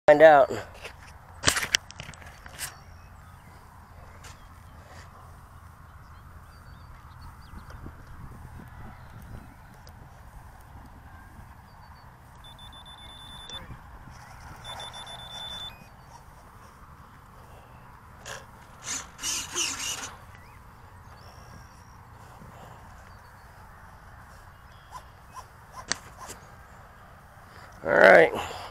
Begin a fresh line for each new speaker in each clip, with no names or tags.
Find out. All right.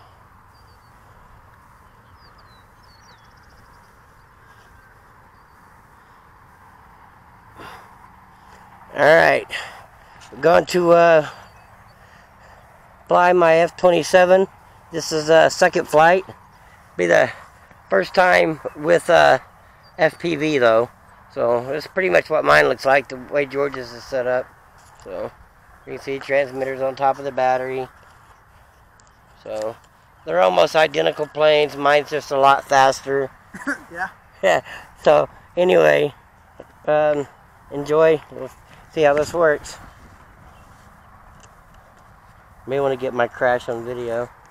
Alright, we're going to fly my F-27. This is a second flight. Be the first time with FPV though. So that's pretty much what mine looks like, the way George's is set up. So you can see transmitters on top of the battery. So they're almost identical planes. Mine's just a lot faster.
Yeah.
Yeah. So anyway, enjoy. We'll see how this works. May want to get my crash on video.